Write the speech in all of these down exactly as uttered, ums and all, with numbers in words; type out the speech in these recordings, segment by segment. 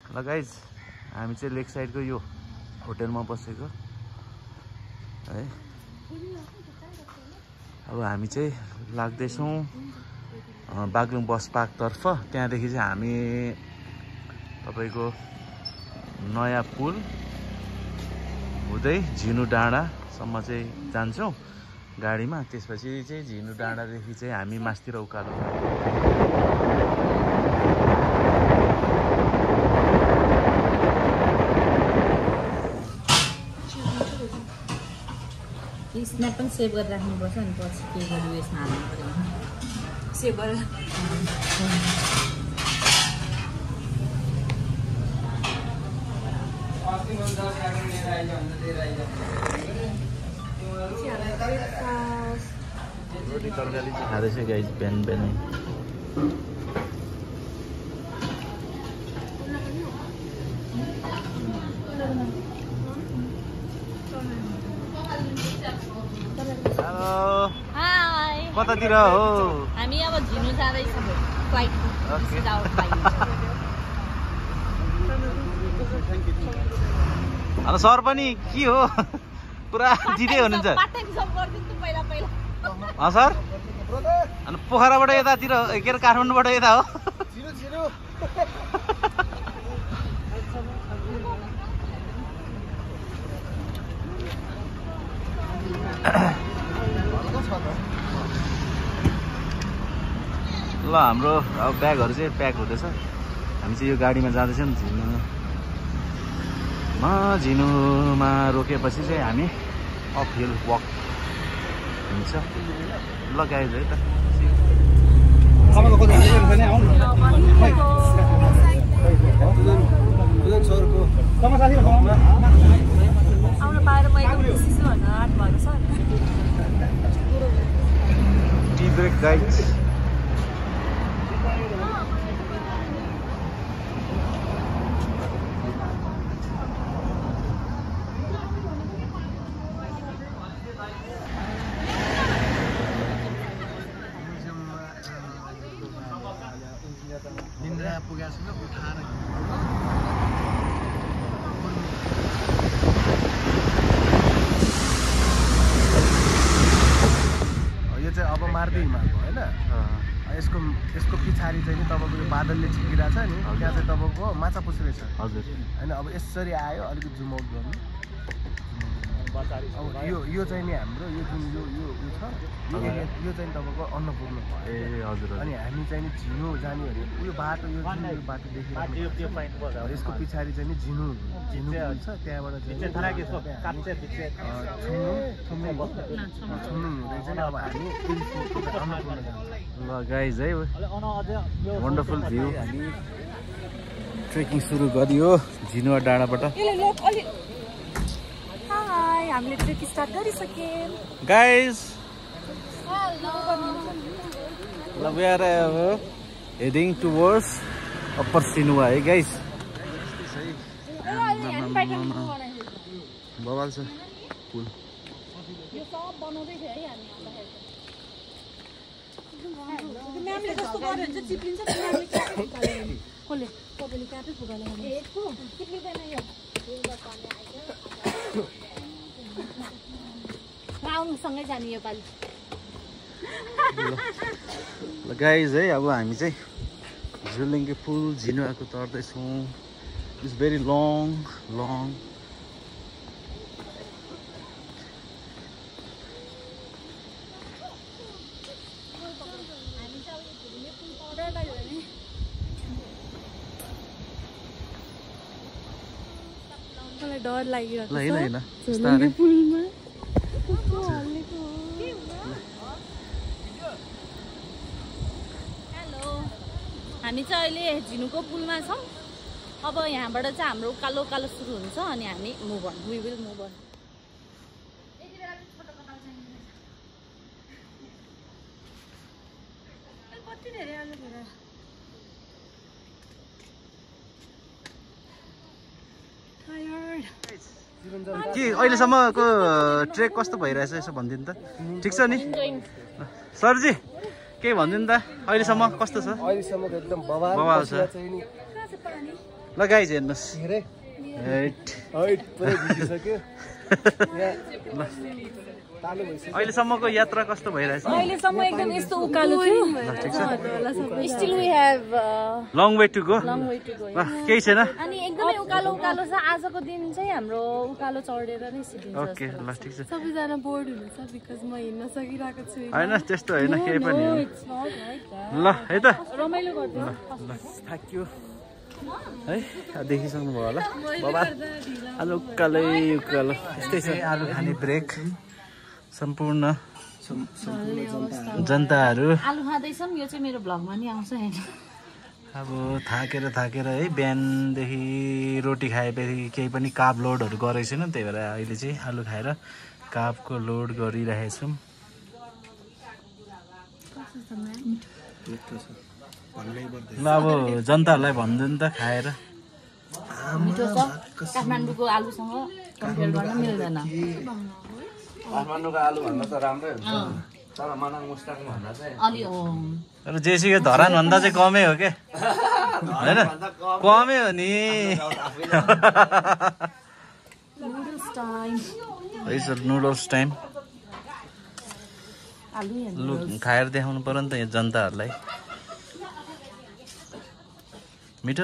ल गाइज हामी चाहिँ लेक साइडको यो होटलमा बसेको है। अब हामी चाहिँ लाग्दैछौँ बागलुङ बस पार्कतर्फ। त्यहाँदेखि चाहिँ हामी तपाईँको नयाँ पुल हुँदै झिनु डाँडासम्म चाहिँ जान्छौँ गाडीमा। त्यसपछि चाहिँ झिनु डाँडादेखि चाहिँ हामी मास्तिर उकालो स्न्याप पनि सेभ गरेर राख्नुपर्छ अनि पछि के गर्नु यसमा हाल्नु पर्यो सेभ गरेर। रोटी तरकारी चाहिँ खाँदैछ गाइस बिहान बिहानै। कतातिर हो? हामी अब झिनु जाँदैछौँ फ्लाइट। अनि सर पनि के हो पुरा जिते हुनुहुन्छ सर? अनि पोखराबाट यतातिर के अरे काठमाडौँबाट यता हो? ल हाम्रो अब ब्यागहरू चाहिँ प्याक हुँदैछ। हामी चाहिँ यो गाडीमा जाँदैछौँ झिनुमा। झिनुमा रोकेपछि चाहिँ हामी अप हिल वक हुन्छ। ल गाइज है त टी ब्रेक गाइज। यो चाहिँ अब मार्दै हिमालको होइन। यसको यसको पछाडि चाहिँ नि तपाईँको यो बादलले छिकिरहेछ नि, त्यहाँ चाहिँ तपाईँको माछा पुछिरहेछ। हजुर होइन अब यसरी आयो अलिकति जुम आउट गर्नु। अब यो यो चाहिँ नि हाम्रो यो जुन यो यो उ छ यो एरिया यो चाहिँ तपाईँको अन्नपूर्ण भयो। ए हजुर। अनि हामी चाहिँ नि झिनु जाने हो भने यो बाटो यो जुन यो बाटो देखिरहेको यसको पछाडि चाहिँ नि झिनु झिनु हुन्छ। त्यहाँबाट चाहिँ छुम्नुङ हुँदै चाहिँ अब हामी अन्नपूर्ण जान्छौँ। ल गाइज है वन्डरफुल भ्यू। हामी ट्रेकिङ सुरु गरियो झिनुवा डाँडाबाट। हामीले ट्रेक स्टार्ट गरिसक्यौँ गाइज। ल we are heading towards upper Sinuwa है गाइज। बवाल छ पुल। सँगै जाने योपालि। ल गाइज है अब हामी चाहिँ झुलिङ्गे पुल झिनुवाको तर्दैछौँ। It's very long long. डर लागिरहेको छ ल होइन झुलिङ्गे पुलमा। हामी चाहिँ अहिले झिनुको पुलमा छौँ। अब यहाँबाट चाहिँ हाम्रो उकालो उकालो सुरु हुन्छ अनि हामी move on we will move on. के अहिलेसम्मको ट्रेक कस्तो भइरहेछ यसो भनिदिनु त। ठिक छ नि सरजी? केही भनिदिनु त अहिलेसम्म कस्तो छ? अहिलेसम्म एकदम बवाल बवाल छ। ल गाइज हेर्नुहोस् हेरे हैट हैट पुरै भिजिसक्यो ल अहिलेसम्मको यात्रा कस्तो भइरहेछ अहिलेसम्म एकदम यस्तो उकालो थियो still we have long way to go long way to go केही छैन अनि एकदमै उकालो उकालो छ आजको दिन चाहिँ हाम्रो उकालो चढेर नै सिद्धिन्छ ओके ल ठिक छ सबैजना बोर्ड हुनुहुन्छ बिकज म हिँड्न सकिरहेको छु होइन त्यस्तो होइन केही पनि होइन ल है त रमाइलो गर्दै थाक्यो है देखिसक्नु भयो होला बाबा आलु उकालै उकालो यस्तै छ आलु खाने ब्रेक सम्पूर्ण जनताहरू आलु खाँदैछौँ यो चाहिँ मेरो भ्लगमा नि आउँछ हैन अब थाकेर थाकेर है बिहानदेखि रोटी खाएपछि केही पनि काप लोडहरू गरेको छैन त्यही भएर अहिले चाहिँ आलु खाएर कापको लोड गरिरहेछौँ ल अब जनताहरूलाई भन्नु नि त खाएर मिठो छ काठमाडौँको आलुसँग कम्पेयर गर्न मिल्दैन काठमाडौँको आलु भन्दा त राम्रै हुन्छ तर मनाङ मुस्ताङ भन्दा चाहिँ अलि हो तर जेसीको धरान भन्दा चाहिँ कमै हो के हैन कमै हो नि नुडल्स टाइम है सर नुडल्स टाइम आलु लु खाएर देखाउनु पर्यो नि त यहाँ जनताहरूलाई मिठो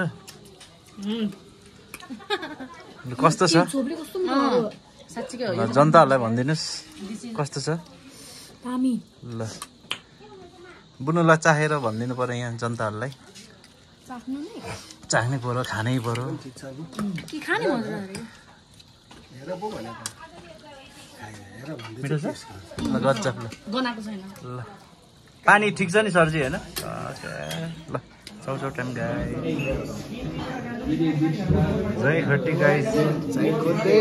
कस्तो छ साच्चीकै ल जनताहरूलाई भनिदिनुहोस् कस्तो छ दामी ल बुनुलाई चाहेर भनिदिनु पर्यो यहाँ जनताहरूलाई चाख्नु नि चाख्नै पर्यो खानै पर्यो के खाने मजा मिठो छ ल गजब ल बनाएको छैन ल पानी ठिक छ नि सरजी होइन ल चौ चौ टाइम गाई जय खट्टी गाई जय खोटे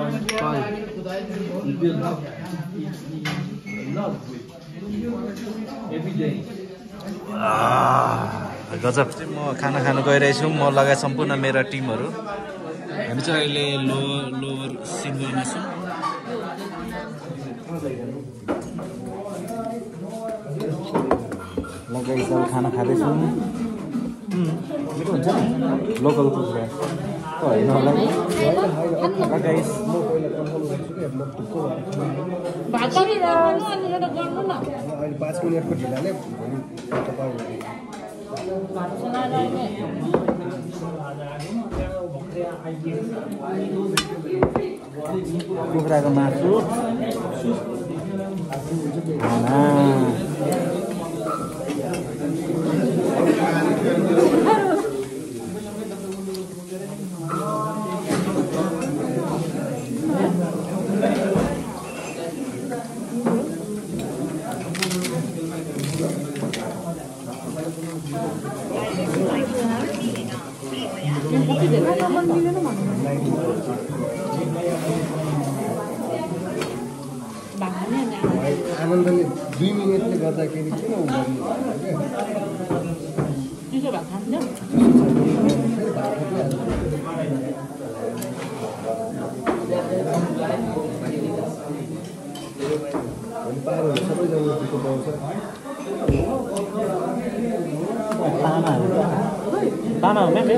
गजब म खाना खानु गइरहेछु म लगायत सम्पूर्ण मेरा टिमहरू हामी चाहिँ अहिले लो लोवर सिङ्गलमा छौँ लगाइ सब खाना खाँदैछौँ मिठो हुन्छ नि लोकल कुखुरा त होइन होला गाइस अहिले पाँच मिनटको ढिलाले भोलि कुखुराको मासु आनन्दले दुई मिनटले गर्दाखेरि किन उब्रिनु पारोहरू सबैजना दुःख पाउँछ तामा हो म्याम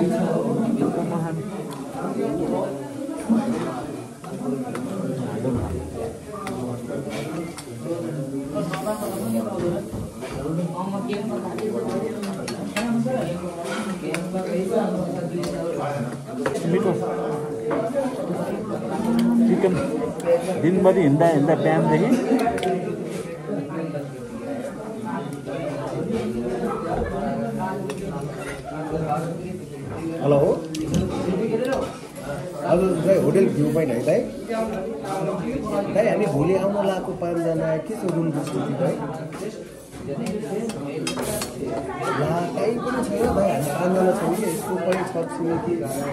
मिठो चिकन दिनभरि हिँड्दा हिँड्दा बिहानदेखि हेलो हजुर दाइ होटेल भ्यू पोइन्ट है दाइ दाइ हामी भोलि आउन लागेको पाँचजना के छ रुमको स्थिति दाइ ला कहीँ पनि छैन दाइ हामी पाँचजना छौँ कि यसको पनि छ छिमेकी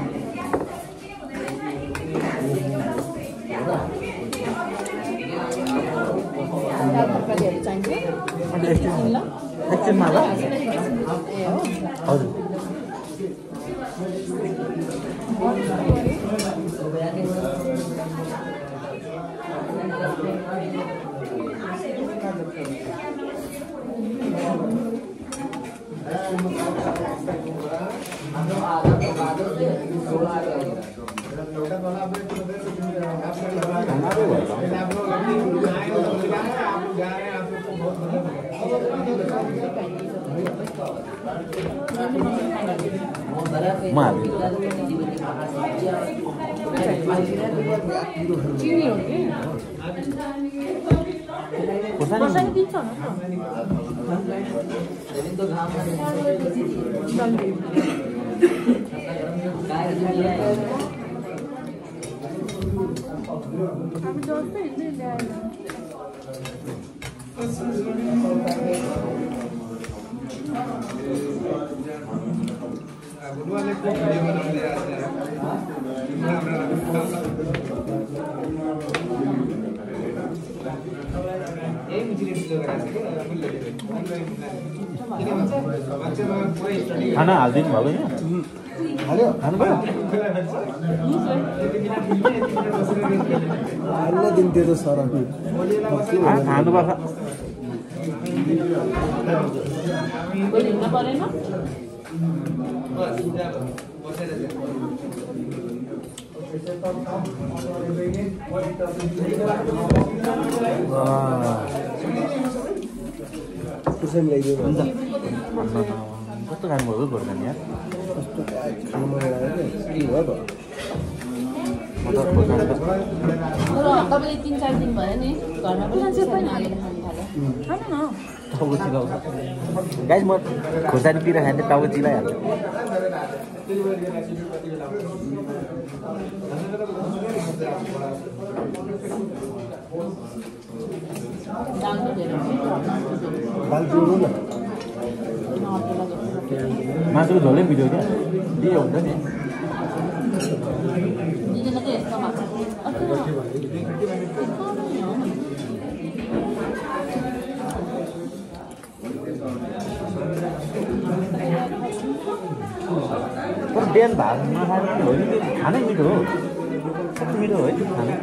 एकछिनमा ल हजुर म हाल्दिनँ खोर्सानी दिन्छ खाना हालिदिनु भएको होइन हाल्यो खानुभयो हाल्न दिन्थ्यो त सर खानु भएको परेन खुर्सानी ल्याइदियो हुन्छ कस्तो खानुभयो खोर्सानी यार म त खोर्सानी त तपाईँले तिन चार दिन भयो नि घरमा पनि खानु थाल्यो टाउको चिलाउँछ गाइस म खोर्सानी पिरा खाने टाउको चिलाइहाल्छु मासुको झोलै भिडियो क्या दिए हुन्छ नि तर बिहान भात नखाएर पनि हो नि त्यो खानै मिठो हो कति मिठो हो है त्यो खाना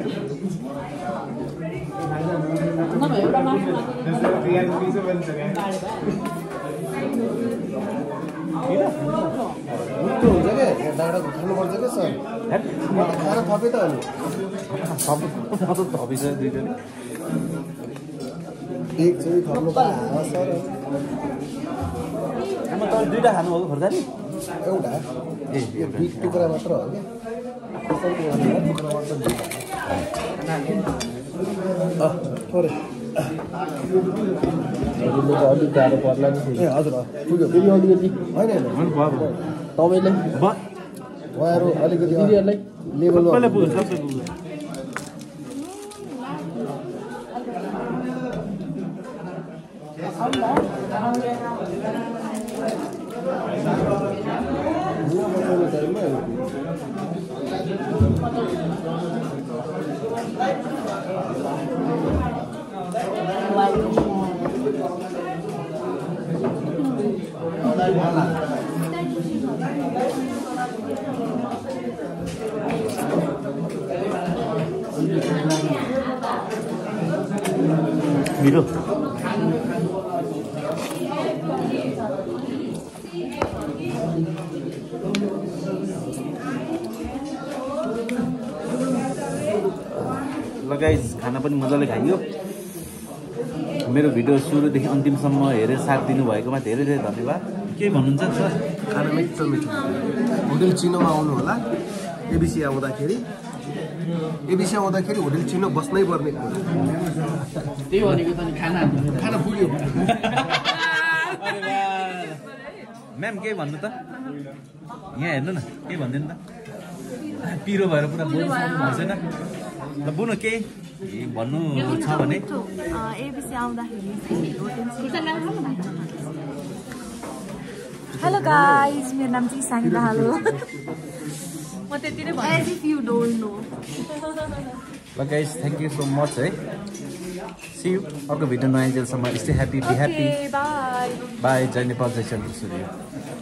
मिठो हुन्छ क्या डाँडाको खानुपर्छ क्या सर म त खाएर थपेँ त अनि सब म त थपिन्छ दुईजना एकचोटि थप्नु पायो सर आमा तपाईँ दुईवटा खानुभएको खोर्सानी एउटा ए यो बिट टुक्रा मात्र हो क्या टुक्रा मात्र थोरै अलिक गाह्रो पर्ला नि ए हजुर पुग्यो फेरि अलिकति होइन होइन तपाईँले उहाँहरू अलिकति लेभलमा मिठो ल गाइस खाना पनि मजाले खाइयो मेरो भिडियो सुरुदेखि अन्तिमसम्म हेरेर साथ दिनुभएकोमा धेरै धेरै धन्यवाद के भन्नुहुन्छ सर खाना मिठो मिठो होटेल चिनोमा आउनु होला एबिसी आउँदाखेरि एबिसी आउँदाखेरि होटेल चिनो बस्नै पर्ने त्यही भनेको त नि खाना खाना पुग्यो म्याम के भन्नु त यहाँ हेर्नु न के भनिदिनु त पिरो भएर पुरा बोल्नु भएको छैन ल बुनु केही भन्नु छ भने एबिसी आउँदाखेरि हेलो गाइज मेरो नाम चाहिँ सानी दाहाल हो म त्यति नै as if you don't know ल guys thank you so much है सी यू अर्को भिडियो नआइन्जेलसम्म stay happy be happy bye bye जय नेपाल जय चन्द्र सूर्य